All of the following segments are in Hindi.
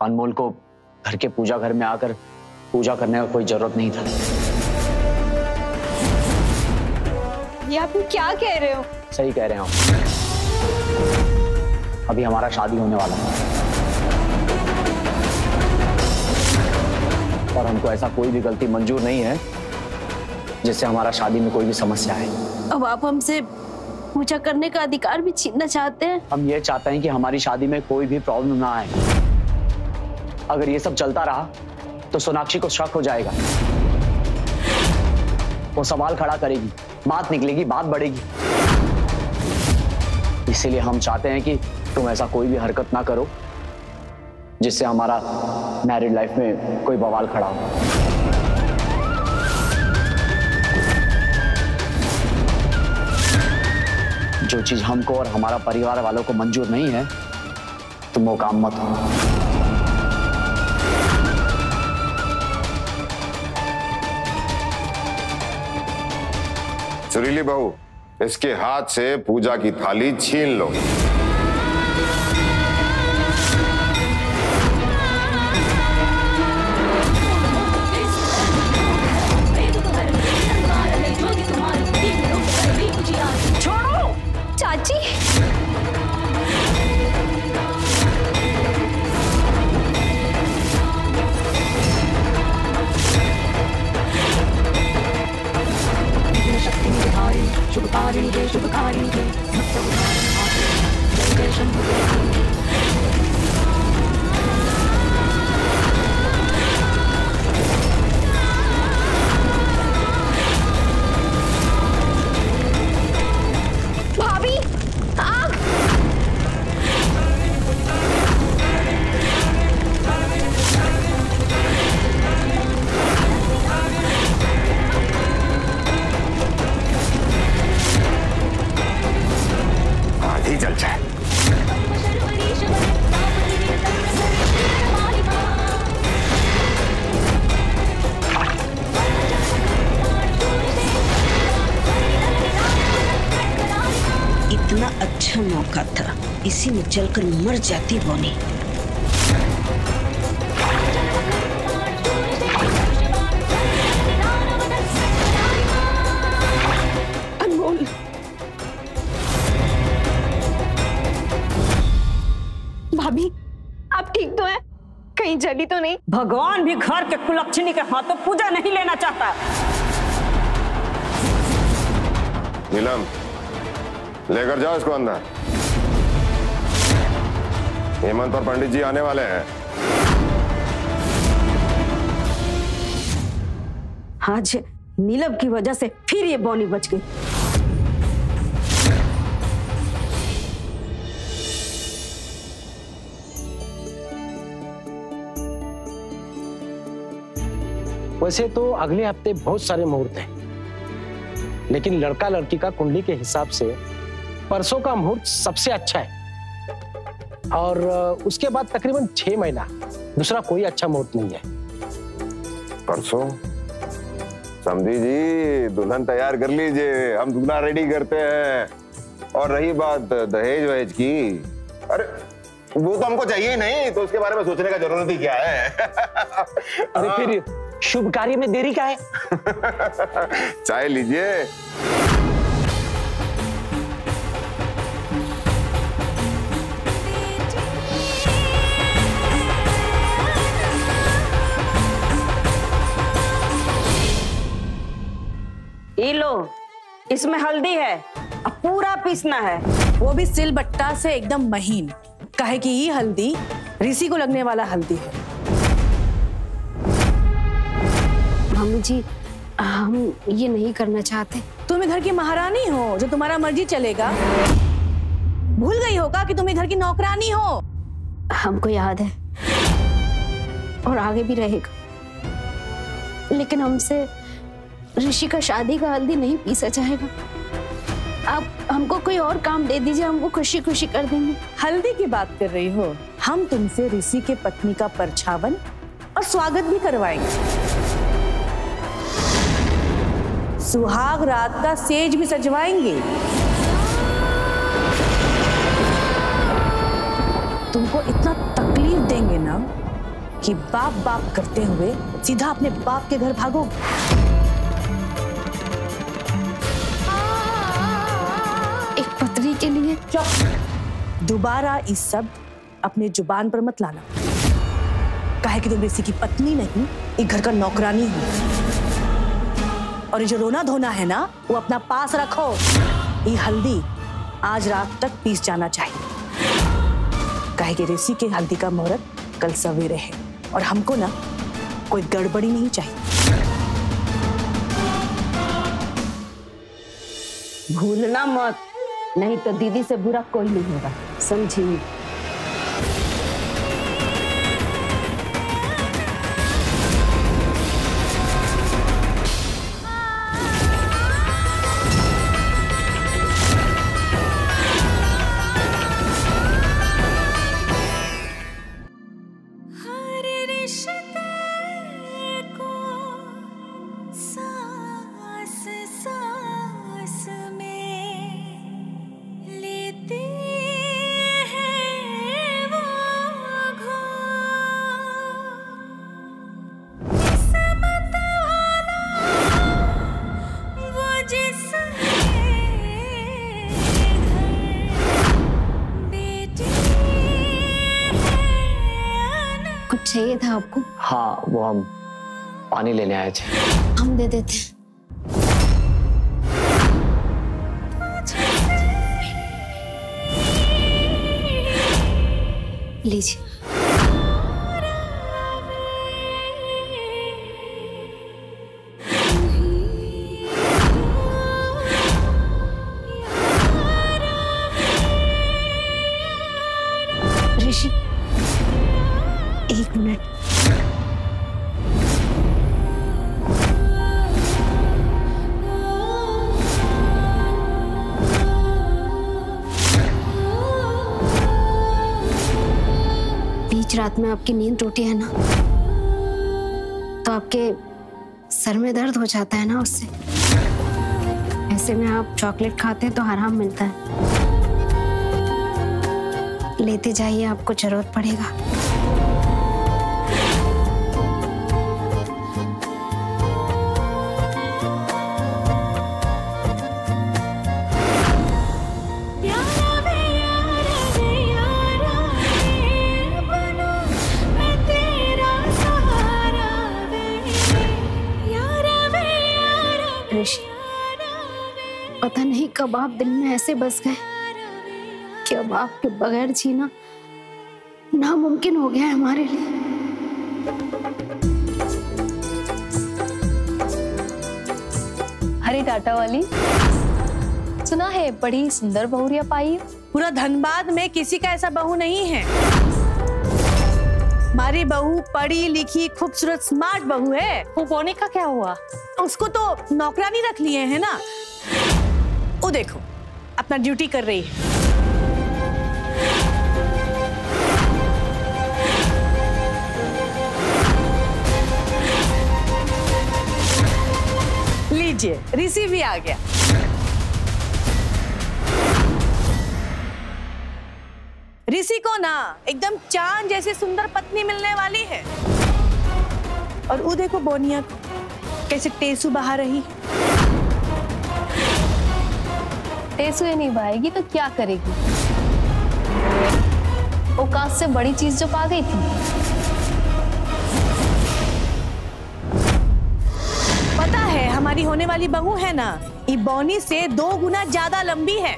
अनमोल को घर के पूजा घर में आकर पूजा करने का कोई जरूरत नहीं था। ये आप क्या कह रहे हो? सही कह रहे हो। अभी हमारा शादी होने वाला है और हमको ऐसा कोई भी गलती मंजूर नहीं है जिससे हमारा शादी में कोई भी समस्या है। अब आप हमसे पूजा करने का अधिकार भी छीनना चाहते हैं? हम ये चाहते हैं कि हमारी शादी में कोई भी प्रॉब्लम ना आए। अगर ये सब चलता रहा तो सोनाक्षी को शक हो जाएगा, वो सवाल खड़ा करेगी, बात निकलेगी, बात बढ़ेगी। इसीलिए हम चाहते हैं कि तुम ऐसा कोई भी हरकत ना करो जिससे हमारा मैरिड लाइफ में कोई बवाल खड़ा हो। जो चीज हमको और हमारा परिवार वालों को मंजूर नहीं है तुम वो काम मत हो। सुरीली बहू, इसके हाथ से पूजा की थाली छीन लो। छोड़ो चाची। शुभकारिणी जय शुभकारिणी जय जय शंभु। भाभी आप आधी जल जाए। इतना अच्छा मौका था, इसी में जलकर मर जाती बोनी। अनमोल, भाभी आप ठीक तो हैं? कहीं जली तो नहीं? भगवान भी घर के कुलक्षणी के हाथों पूजा नहीं लेना चाहता। नीलम, लेकर जाओ इसको अंदर। हेमंत और पंडित जी आने वाले हैं। आज नीलम की वजह से फिर ये बौनी बच गई। वैसे तो अगले हफ्ते बहुत सारे मुहूर्त हैं, लेकिन लड़का लड़की का कुंडली के हिसाब से परसों का मुहूर्त सबसे अच्छा है और उसके बाद तकरीबन 6 महीना दूसरा कोई अच्छा मुहूर्त नहीं है। परसों? समझी जी, दुल्हन तैयार कर लीजिए, हम दूल्हा रेडी करते हैं। और रही बात दहेज वहेज की, अरे वो तो हमको चाहिए ही नहीं, तो उसके बारे में सोचने का जरूरत ही क्या है। अरे फिर शुभ कार्य में देरी का है? चाय लीजिए। ये लो, इसमें हल्दी है, अब पूरा पीसना है। वो भी सिलबट्टा से एकदम महीन, काहे कि ये हल्दी ऋषि को लगने वाला हल्दी है। मम्मी जी, हम ये नहीं करना चाहते। तुम घर की महारानी हो, जो तुम्हारा मर्जी चलेगा। भूल गई होगा कि तुम घर की नौकरानी हो। हमको याद है और आगे भी रहेगा, लेकिन हमसे ऋषि का शादी का हल्दी नहीं पीसा जाएगा। आप हमको कोई और काम दे दीजिए, हमको खुशी खुशी कर देंगे। हल्दी की बात कर रही हो? हम तुमसे ऋषि के पत्नी का परछावन और स्वागत भी करवाएंगे। सुहाग रात का सेज भी सजवाएंगे। तुमको इतना तकलीफ देंगे ना कि बाप बाप करते हुए सीधा अपने बाप के घर भागोगे। एक पत्नी के लिए चुप। दोबारा इस सब अपने जुबान पर मत लाना। काहे कि तुम ऋषि की पत्नी नहीं, एक घर का नौकरानी हो। और ये जो रोना धोना है ना, वो अपना पास रखो। ये हल्दी आज रात तक पीस जाना चाहिए। काहे कि ऋषि के हल्दी का मुहूर्त कल सवेरे है और हमको ना कोई गड़बड़ी नहीं चाहिए। भूलना मत, नहीं तो दीदी से बुरा कोई नहीं होगा, समझी? चाहिए था आपको? हाँ, वो हम पानी लेने आए थे। हम दे देते हैं। लीजिए। ऋषि, एक मिनट। बीच रात में आपकी नींद टूटी है ना, तो आपके सर में दर्द हो जाता है ना उससे। ऐसे में आप चॉकलेट खाते हैं तो आराम मिलता है। लेते जाइए, आपको जरूरत पड़ेगा। पता नहीं कब आप दिल में ऐसे बस गए कि अब आपके बगैर जीना नामुमकिन हो गया है हमारे लिए। अरे टाटा वाली, सुना है बड़ी सुंदर बहुरिया पाई है। पूरा धनबाद में किसी का ऐसा बहू नहीं है। हमारी बहू पढ़ी लिखी खूबसूरत स्मार्ट बहू है। वो बोने का क्या हुआ? उसको तो नौकरानी रख लिए है ना। वो देखो अपना ड्यूटी कर रही है। लीजिए, ऋषि भी आ गया। ऋषि को ना एकदम चांद जैसी सुंदर पत्नी मिलने वाली है। और वो देखो बोनिया कैसे टेसू बहा रही। टेसू ये नहीं बहाएगी तो क्या करेगी? औकात से बड़ी चीज जो पा गई थी। पता है हमारी होने वाली बहू है ना, ये बोनी से 2 गुना ज्यादा लंबी है।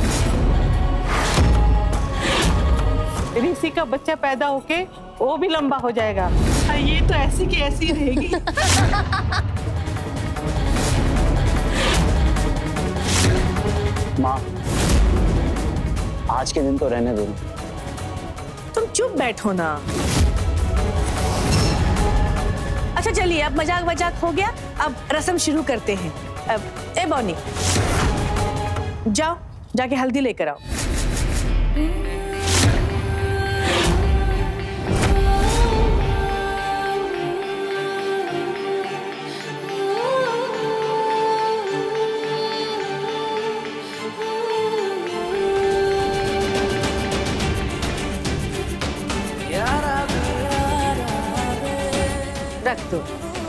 ऋषि का बच्चा पैदा होके वो भी लंबा हो जाएगा। ये तो ऐसी की ऐसी रहेगी। माँ, आज के दिन तो रहने दो। तुम चुप बैठो ना। अच्छा चलिए, अब मजाक वजाक हो गया, अब रस्म शुरू करते हैं। अब ए बोनी, जाओ जाके हल्दी लेकर आओ। रख दो।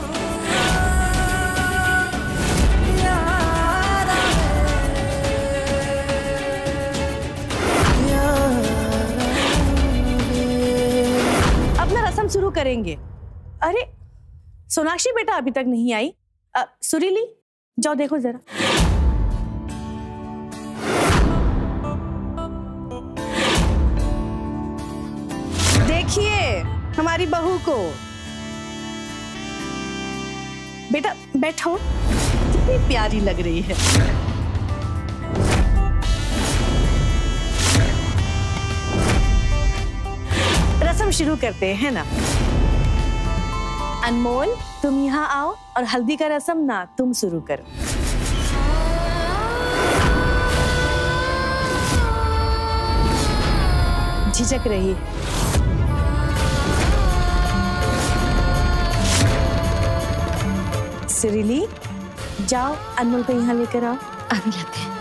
अपना रस्म शुरू करेंगे। अरे सोनाक्षी बेटा अभी तक नहीं आई। सुरीली जाओ देखो जरा। देखिए हमारी बहू को। बेटा बैठो, कितनी प्यारी लग रही है। रस्म शुरू करते हैं ना। अनमोल तुम यहाँ आओ और हल्दी का रस्म ना तुम शुरू करो। झिझक रही है। सुरीली जाओ अनमोल को यहाँ लेकर आओ। अभी लाते हैं।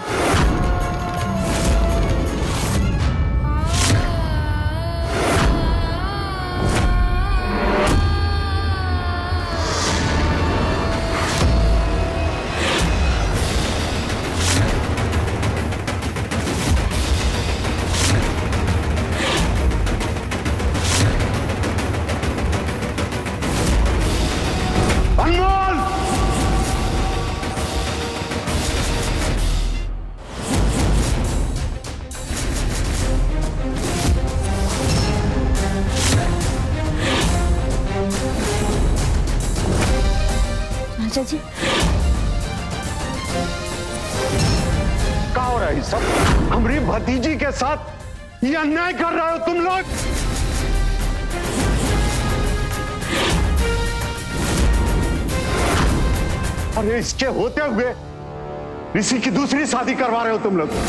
जी क्या हो रहा है सब? हमारी भतीजी के साथ ये अन्याय कर रहे हो तुम लोग। अरे इसके होते हुए ऋषि की दूसरी शादी करवा रहे हो तुम लोग।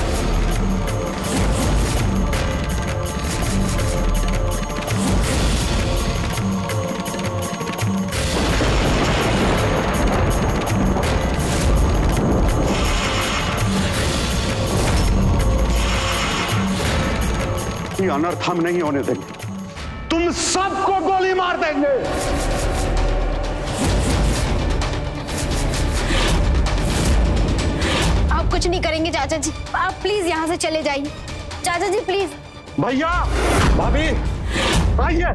ये अनर्थ हम नहीं होने देंगे। तुम सबको गोली मार देंगे। आप कुछ नहीं करेंगे चाचा जी, आप प्लीज यहाँ से चले जाइए। चाचा जी प्लीज। भैया भाभी आइए।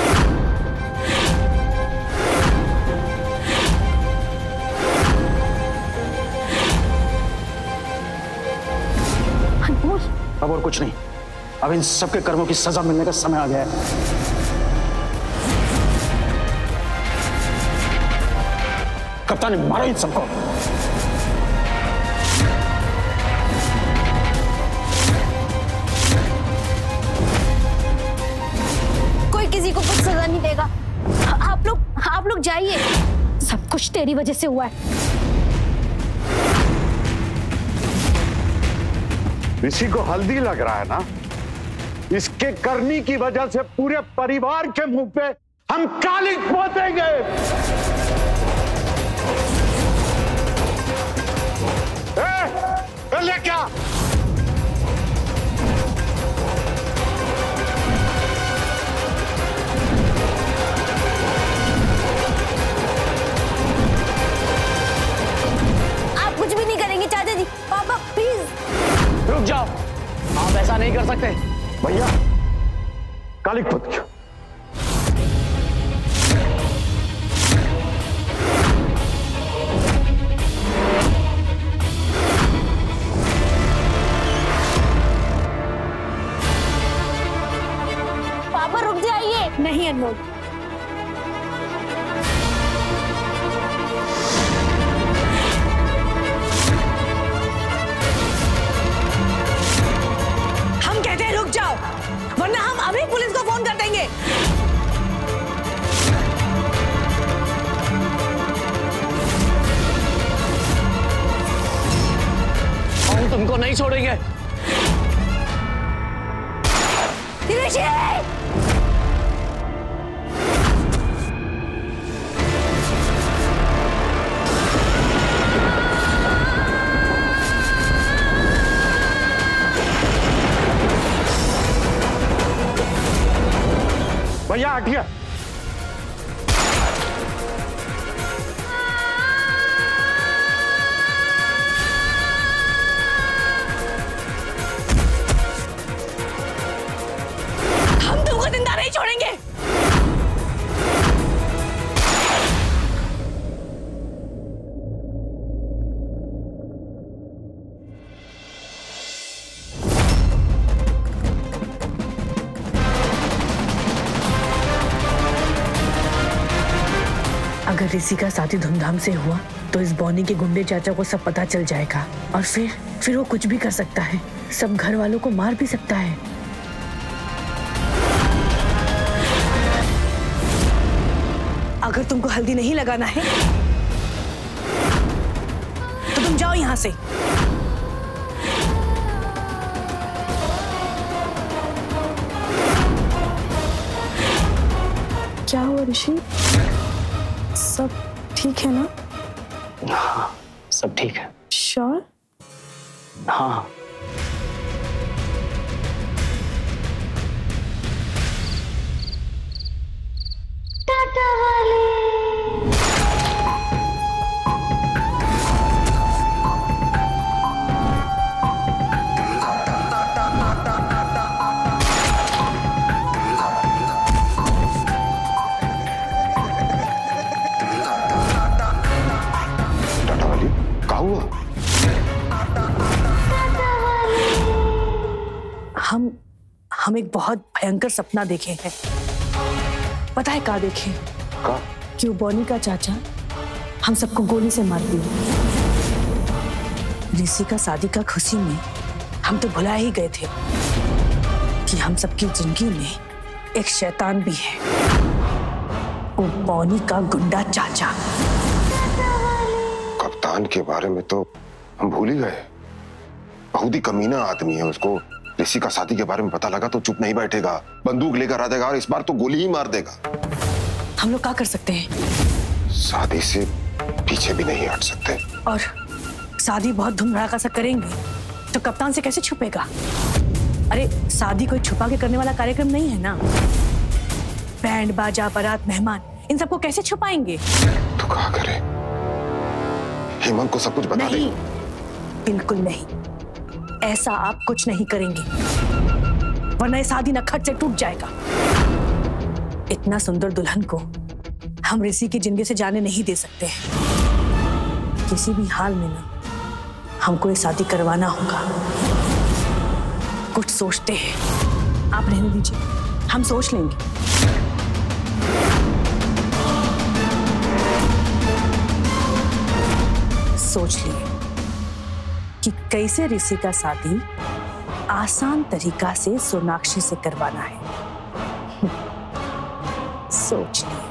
अब और कुछ नहीं, अब इन सबके कर्मों की सजा मिलने का समय आ गया है। कप्तान मारो इन सबको। कोई किसी को कुछ सजा नहीं देगा। आप लोग जाइए। सब कुछ तेरी वजह से हुआ है। ऋषि को हल्दी लग रहा है ना, इसके करनी की वजह से पूरे परिवार के मुंह पे हम कालिक पोतेंगे। ले क्या? आप कुछ भी नहीं करेंगे चाचा जी। पापा प्लीज रुक जाओ, आप ऐसा नहीं कर सकते। भैया कालिक पुत क्यों? पापा रुक जाइए। नहीं अनमोल, हम कहते हैं रुक जाओ, वरना हम अभी पुलिस को फोन कर देंगे। हम तुमको नहीं छोड़ेंगे। भैया हटिए। अगर ऋषि का शादी धूमधाम से हुआ तो इस बॉनी के गुंडे चाचा को सब पता चल जाएगा और फिर वो कुछ भी कर सकता है, सब घर वालों को मार भी सकता है। अगर तुमको हल्दी नहीं लगाना है तो तुम जाओ यहां से। क्या हुआ ऋषि? सब ठीक है ना? हाँ, सब ठीक है। श्योर? हाँ। हम एक बहुत भयंकर सपना देखे हैं। पता है क्या देखे? कि वो बॉनी का चाचा हम सबको गोली से मार दिया। ऋषि का शादी का खुशी में हम तो भुला ही गए थे कि हम सबकी जिंदगी में एक शैतान भी है, वो बॉनी का गुंडा चाचा। कप्तान के बारे में तो हम भूल ही गए। बहुत ही कमीना आदमी है, उसको ऋषि का शादी के बारे में पता लगा तो चुप नहीं बैठेगा, बंदूक लेकर आ जाएगा और इस बार तो गोली ही मार देगा। हम लोग क्या कर सकते हैं? शादी से पीछे भी नहीं हट सकते। और शादी बहुत धूमधड़ाका सा करेंगे तो कप्तान से कैसे छुपेगा? अरे शादी कोई छुपा के करने वाला कार्यक्रम नहीं है ना। बैंड बाजा बारात मेहमान इन सबको कैसे छुपाएंगे? तो क्या करे? हेमंत को सब कुछ बता दे। बिल्कुल नहीं, ऐसा आप कुछ नहीं करेंगे वरना ये शादी नखट से टूट जाएगा। इतना सुंदर दुल्हन को हम ऋषि की जिंदगी से जाने नहीं दे सकते हैं। किसी भी हाल में ना हमको ये शादी करवाना होगा। कुछ सोचते हैं, आप रहने दीजिए, हम सोच लेंगे। सोच लिए कि कैसे ऋषि का शादी आसान तरीका से सोनाक्षी से करवाना है। सोच लिए।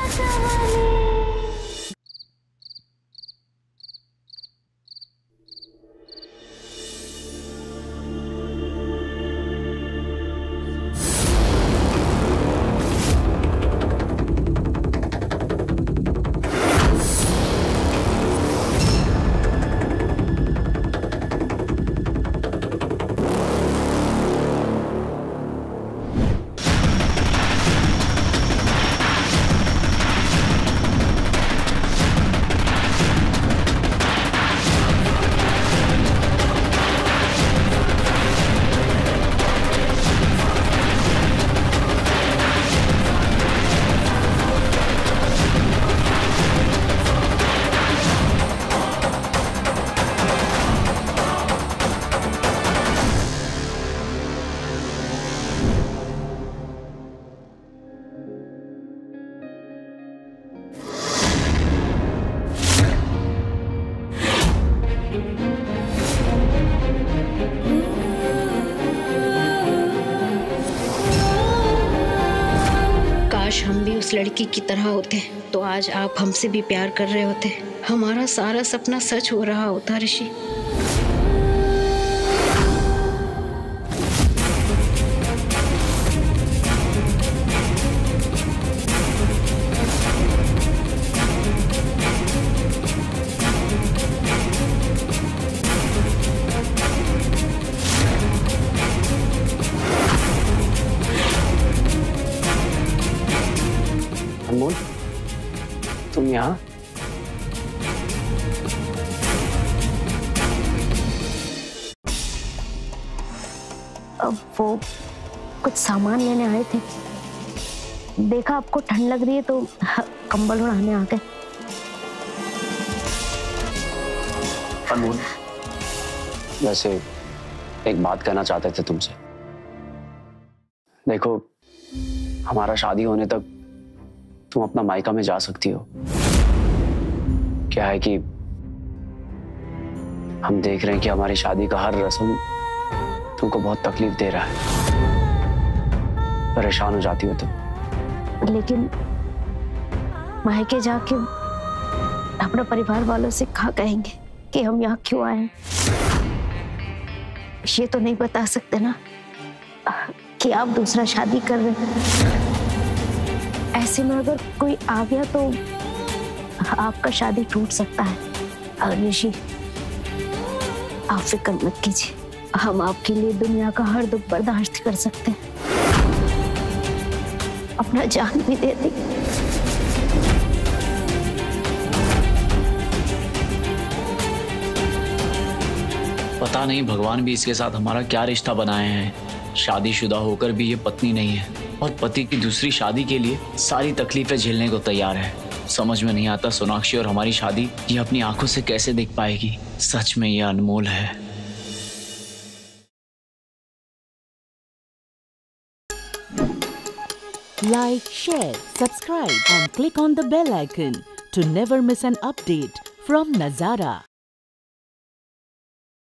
हम भी उस लड़की की तरह होते तो आज आप हमसे भी प्यार कर रहे होते, हमारा सारा सपना सच हो रहा होता ऋषि। अनमोल, तुम यहाँ? अब वो कुछ सामान लेने आए थे, देखा आपको ठंड लग रही है तो कंबल उड़ाने आ गए। अनमोल, वैसे एक बात कहना चाहते थे तुमसे। देखो, हमारा शादी होने तक तुम अपना मायका में जा सकती हो, क्या है कि हम देख रहे हैं कि हमारी शादी का हर रस्म तुमको बहुत तकलीफ दे रहा है, परेशान हो जाती हो तुम। लेकिन मायके जाके अपना परिवार वालों से कहा कहेंगे कि हम यहाँ क्यों आए? ये तो नहीं बता सकते ना कि आप दूसरा शादी कर रहे हैं। ऐसे में अगर कोई आ गया तो आपका शादी टूट सकता है। ऋषि, आप फिक्र मत कीजिए, हम आपके लिए दुनिया का हर दुख बर्दाश्त कर सकते हैं, अपना जान भी दे देंगे। पता नहीं भगवान भी इसके साथ हमारा क्या रिश्ता बनाए हैं। शादीशुदा होकर भी ये पत्नी नहीं है और पति की दूसरी शादी के लिए सारी तकलीफें झेलने को तैयार है। समझ में नहीं आता सोनाक्षी और हमारी शादी ये अपनी आंखों से कैसे देख पाएगी। सच में ये अनमोल है। Like, share, subscribe and click on the bell icon to never miss an update from Nazara.